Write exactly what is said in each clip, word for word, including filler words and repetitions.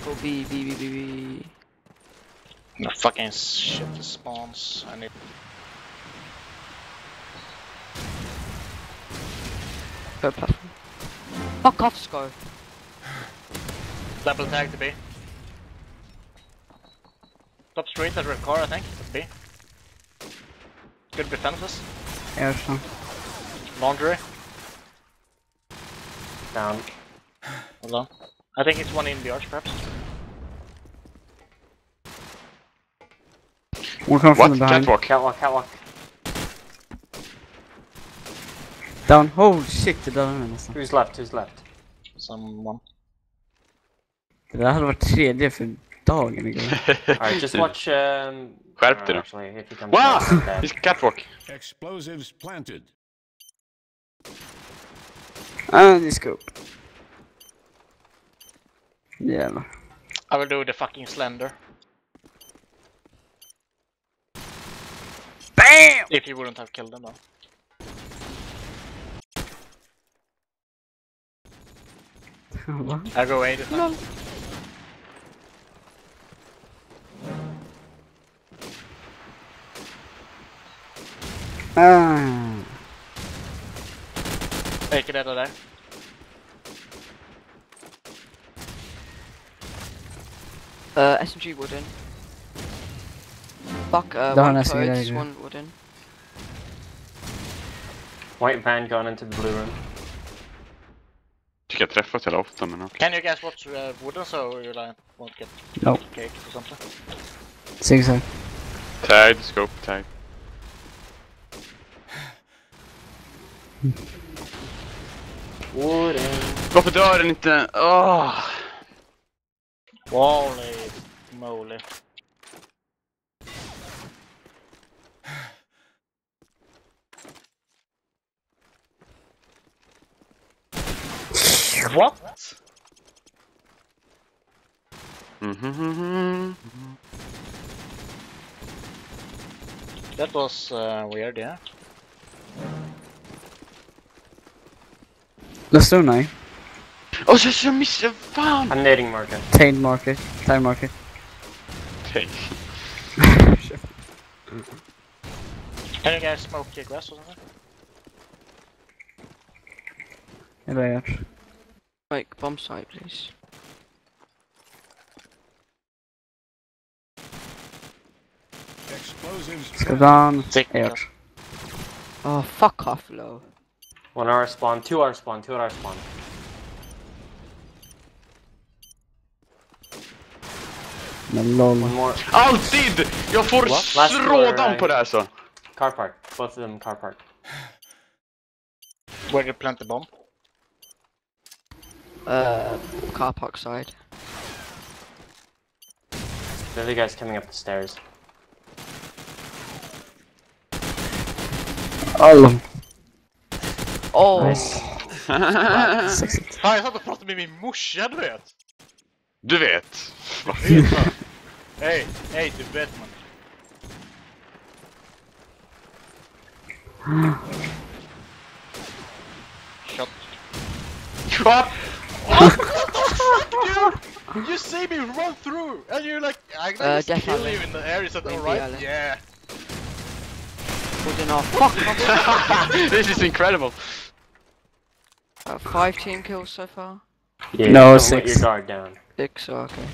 Go B, B, B, B, B. No fucking shit spawns. I need. Go platform. Fuck off, Scar. Double tag to B. Top street at red car, I think. That's B. Good defenses. Yeah, so. Laundry. Down. Hold on. I think it's one in the arch, perhaps. One coming from the What? behind. Catwalk. Catwalk, catwalk. Down. Holy shit, det där är nästan. Who's left? Who's left? Someone. Det där hade varit tredje för dagen igår. Alright, just watch. Um, Skärp dig då. actually, if you come Wow! across it, then- He's catwalk. Explosives planted. Ah, det är scope. Jävlar. I will do the fucking slender. BAM! If you wouldn't have killed them though. Va? I go A this time. Ah. Take it out of there. Uh, S M G wooden. Fuck, uh, Där har one nästan clothes, grejer. one wooden. White van gone into the blue room. Tycker jag träffas hela ofta, men okej. Can you guys watch uh, wooden so you like won't get No. cake or something? Zigzag. Tide, scope, tide. Wooden. Varför dör den inte? Åh! Holy moly. What? Mhm. That was uh, weird, yeah. Let's do nine. Åh, så jag missade, fan! I'm nading marker. Taint market. Time market. Okej. Can you guys smoke your grass or something? Eller vad jag gör. Like, bomb site, please. Explosives Ska planted. down. Sick. Jag gör. Oh, fuck off, low. One hour spawn, two hour spawn, two hour spawn. Men lol. One more. Alltid! Jag får What? Last strådan floor, på det här så. Car park. Both of them car park. Where did you plant the bomb? Uh, car park side. The other guy's coming up the stairs. All. Oh! Nice. Sexigt. Fan, jag satt och pratade med min morsa, du vet. Du vet. Hej, hej, du vet man. Shot. What? Dude, you see me run through, and you're like, I can Uh, just kill definitely. you in the air. Is that Maybe alright? I'll- Yeah. Wooden off. Fuck off! This is incredible. Uh, five team kills so far. Yeah, No, don't six. let your guard down. Six, oh, okay.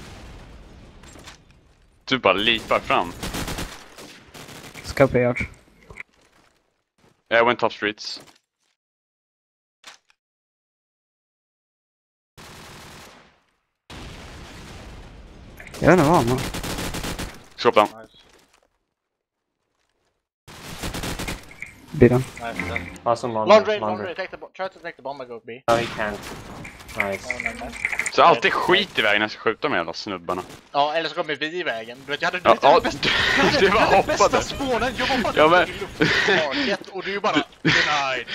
Du bara lipar fram. Scope jag gör. I went top streets. Jag vet inte vad man. Scope down. Nice, Bilen. nice. Done. Awesome laundry. Laundry, laundry. laundry. Take the bo- try to take the bomb and go B. No, he can't. Nice. Oh, no, nice. Så alltid skit i vägen när jag ska skjuta med alla snubbarna. Ja, eller så kommer vi i vägen. Du vet, jag hade Ja, jag hade ja, bästa, det var jag hade bästa hoppade. spånen. Jag var fan Ja, men- i lufttaket och du bara denied.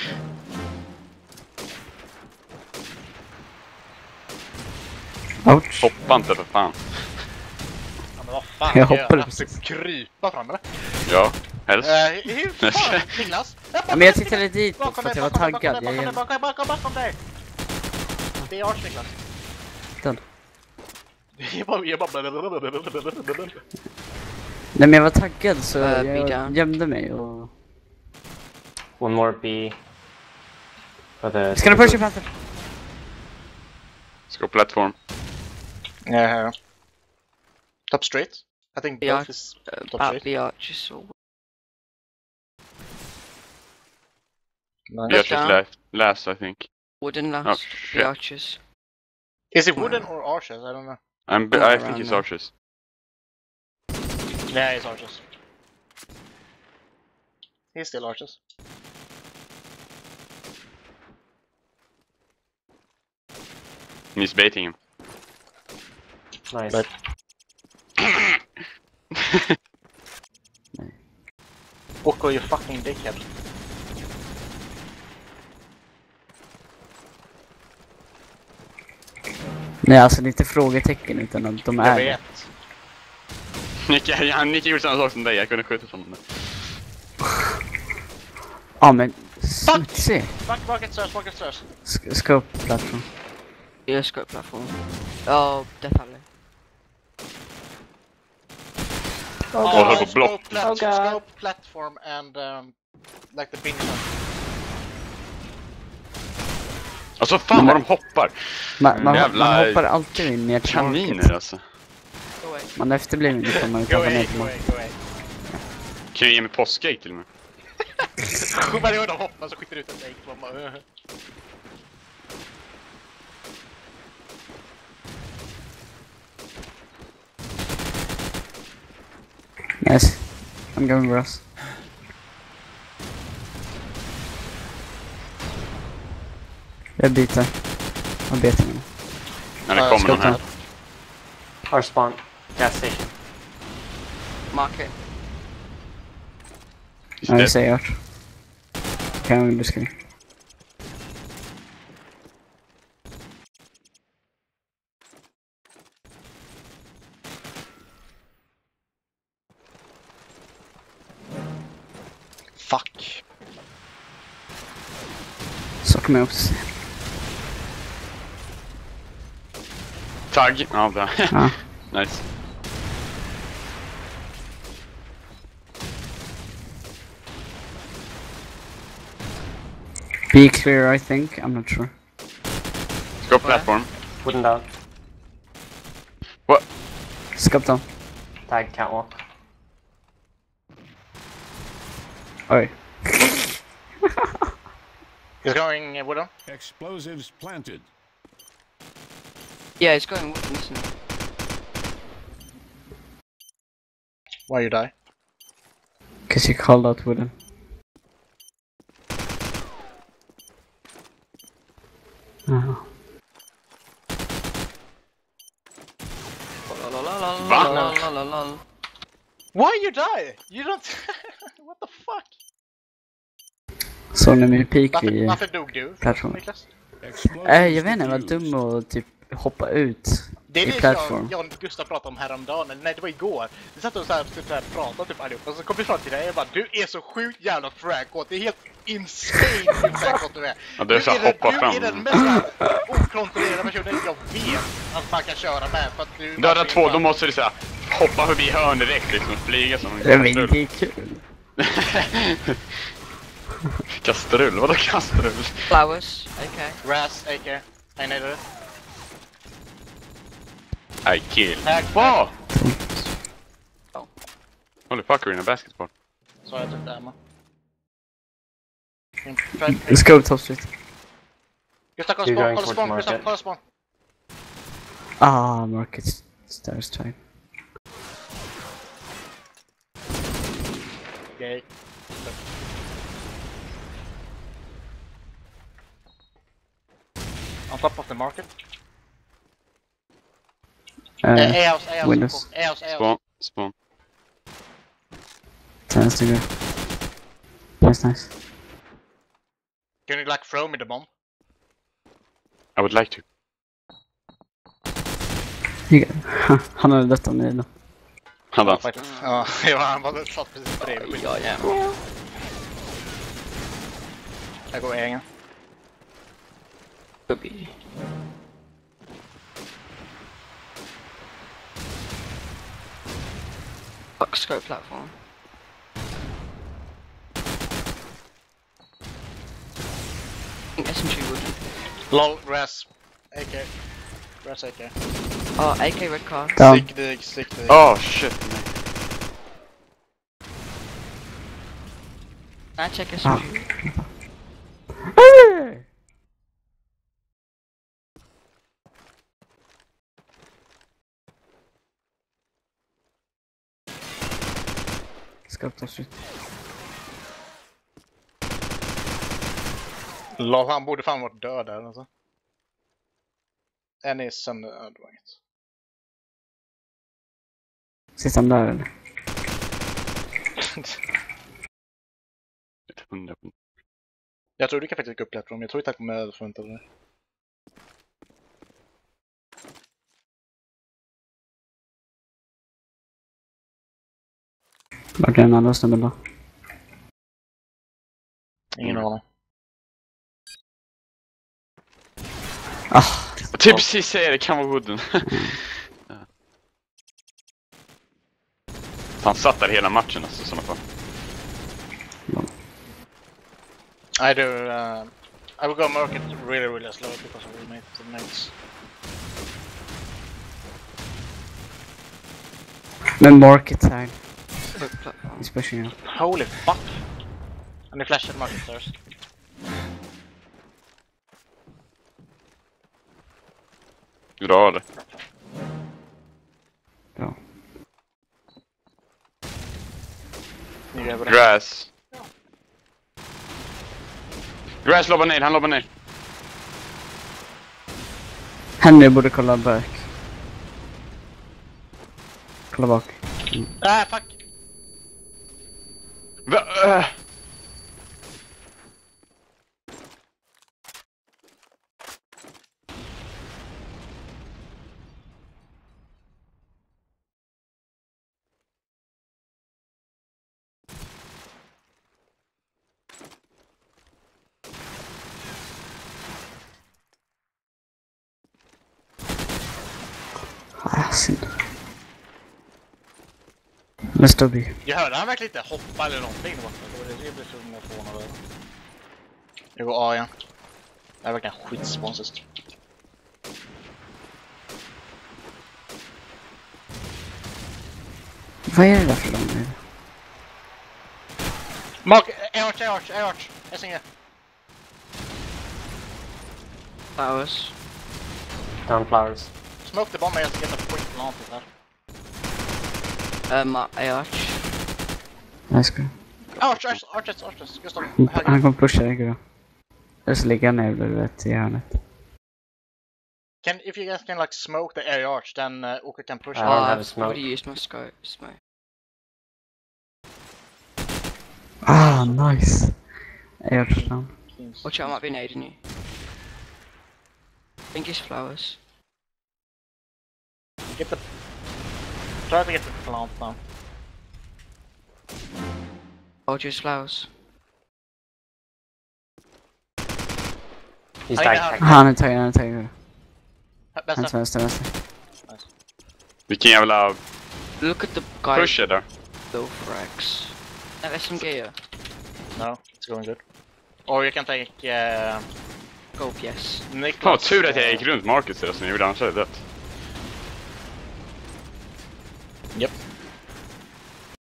Ouch. Hoppa inte för fan. Ja, men vad fan, Jag ska hoppade göra? precis. Krypa fram eller? Ja, helst. Eh, hur fan, Niklas? Ja, men jag tittade dit för Bakom att dig, jag var bakom dig, taggad. bakom dig, Jag bakom dig, bakom dig, bakom dig! Det är Ars, Niklas. Den. Jag bara... Jag bara... Nej men jag var taggad så Uh, jag be down. gömde mig och... One more B. For the. Ska du pusha Panther? Let's go platform. Yeah. Top straight. I think both Yeah. is Uh, top At straight. the arches or... Nice. We are just down. last, last, I think. Wooden Oh, last. shit. The arches. Is it wooden or arches? I don't know. I'm, b- Oh, I around think it's there. arches. Yeah, it's arches. He's still arches. He's baiting him. Nice. But- Oko, you fucking dickhead. Nej alltså det är inte frågetecken utan att de Jag är det. vet. Nicke, han, Nicke gjorde samma sak som dig, jag kunde skjuta som honom. Ja men smutsig. Fuck, market stairs, market stairs. Sk- Ska upp plattform. Yeah, scope platform. Oh, definitely. Åh, höll på Uh, att scope, block. plat- Oh, God. scope, platform and um, like the bin shot. Alltså fan vad de hoppar! Man, man, Jävla man hoppar alltid in ner till Kaniner market. alltså. Go away. Man är efterbliven ifall man Go inte hoppar away, ner till go market. away, go away. Kan jag ge mig påskägg till och med? Varje gång de hoppar så skjuter ut ett ägg. Man bara, uh. Nice. I'm going grass. Jag byter. Jag byter nu. När det Ja, kommer ska någon här. ta- Our spawn. Gas station. Market. He's Ja, jag dead. säger art. Kan jag underskriva. Fuck. Så kommer jag också se. Tagg! Ja, bra. Ja. Nice. Be clear I think, I'm not sure. Let's go platform. Wooden down. What? Skap down. Tag catwalk. Oj. He's going uh, wooden. Explosives planted. Yeah, it's going wooden, isn't it? Why you die? Cause you called out wooden. Uh, La la la la Va? la la la la. Why you die? You don't... What the fuck? så när min peak Varför, vid varför dog du? plattform. Niklas? Explosives Äh, jag vet inte, jag var defused. dum och typ hoppa ut Det är i det plattform. jag, jag och Gustav pratade om häromdagen, eller nej det var igår. Vi satt och så här, typ så här pratade typ allihopa och så kom vi fram till det och jag bara, du är så sjukt jävla fraggåt, det är helt insane hur fraggåt du är. Ja, du är så här den- hoppa du fram. är den mest så här okontrollerade personen jag vet att man kan köra med för att du... Döda två, då måste du säga hoppa förbi hörn direkt liksom, flyga som en Det var kastrull. inte kul. Kastrull? Vadå kastrull? Flowers. Okay. Ras, A K, I needed it. I kill. Tag, Wow! Oh. Holy fuck, we're in a basketball. Så jag tog det ammo. Mm, try- Let's go top street. Gustav, kolla You're spawn, going kolla towards spawn, Gustav, market. kolla spawn. Ah, market stairs time. Okej. On top of the market. Uh, Uh, A-house, A-house, windows. A-house, A-house. Spawn, spawn. Tennis to go. Nice, nice. Can you like throw me the bomb? I would like to. You got, han hade dött av mig då. Han vann. Ja, ja, han var satt precis bredvid. Ja, ja. Jag går egen. Could be. scope platform. I think S M G would. Lol, grass. A K. Grass A K. Oh, A K red car. Down. Stick dig, stick dig. Oh shit. Can I check S M G? Hey! Scope that shit. Lol, han borde fan varit död där alltså. En är sönder, ja, det var inget. Sist han där eller? hundra. Jag tror du kan faktiskt gå upp plattform, jag tror inte att jag kommer förvänta dig. Vart är den andra snubben då? Ingen aning. Ah! Typ precis säger det, kan vara wooden. Ja. Han satt där hela matchen alltså, i sådana fall. I do, uh, I will go market really really slow because of the mate, the mates. Men market side. Scope platform. He's pushing up. Holy fuck! And they flashed at market first. Bra det. Bra. Ni gör det. Grass. Grass lobbar ner, han lobbar ner. Henry borde kolla back. Kolla bak. Ah fuck! Va? Äh. Ah, synd. Let's do B. Jag hörde han verkligen inte hoppa eller någonting då. Det var det jag blev så förvånad över. Jag går A igen. Det är verkligen skitsponsist. Vad är det där för dem? Mark, A-arch, A-arch, A-arch. S N G. Flowers. Down flowers. Smoke the bomb, jag ska get the point planted där. Um, A-arch. Nice go. Arch, arch, arches, arches. Gustav, Han höger. kommer pusha dig då. Eller så ligger han ner du vet i hörnet. Can, if you guys can like smoke the area arch, then uh, Oka can push. I Oh, don't have a I've smoke. already used my scope. Smoke. Ah, nice. Jag tror han. Watch out, I might be nading you. I think it's flowers. Get the... Try to get the plant now. Oh, just flowers. He's I died. got- tag. Han är taggad, han är taggad. Bästa. Hans vänster, vänster. Vilken jävla Look at the guy push är där. Bill Frags. No, S M G here. No, it's going good. Or you can take uh, Gulp, yes. Niklas. Fan vad tur att jag uh, gick runt Marcus där, så jag gjorde annars hade dött. Yep.